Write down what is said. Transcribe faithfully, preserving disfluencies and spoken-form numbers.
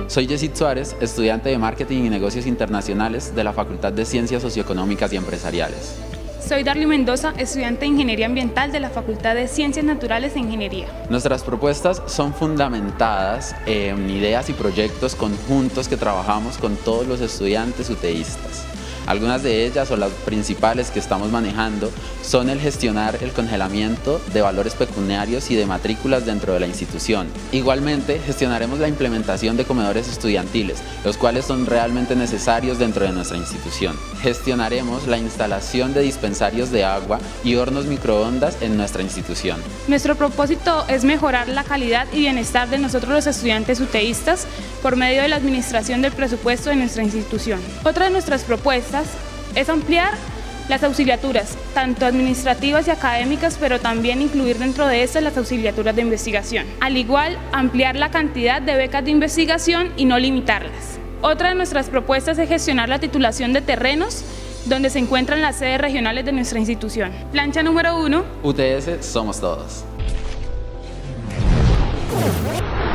Soy Yesid Suárez, estudiante de Marketing y Negocios Internacionales de la Facultad de Ciencias Socioeconómicas y Empresariales. Soy Darly Mendoza, estudiante de Ingeniería Ambiental de la Facultad de Ciencias Naturales e Ingeniería. Nuestras propuestas son fundamentadas en ideas y proyectos conjuntos que trabajamos con todos los estudiantes uteístas. Algunas de ellas, o las principales que estamos manejando, son el gestionar el congelamiento de valores pecuniarios y de matrículas dentro de la institución. Igualmente, gestionaremos la implementación de comedores estudiantiles, los cuales son realmente necesarios dentro de nuestra institución. Gestionaremos la instalación de dispensarios de agua y hornos microondas en nuestra institución. Nuestro propósito es mejorar la calidad y bienestar de nosotros los estudiantes uteístas por medio de la administración del presupuesto de nuestra institución. Otra de nuestras propuestas es ampliar las auxiliaturas, tanto administrativas y académicas, pero también incluir dentro de estas las auxiliaturas de investigación. Al igual, ampliar la cantidad de becas de investigación y no limitarlas. Otra de nuestras propuestas es gestionar la titulación de terrenos donde se encuentran las sedes regionales de nuestra institución. Plancha número uno. U T S somos todos.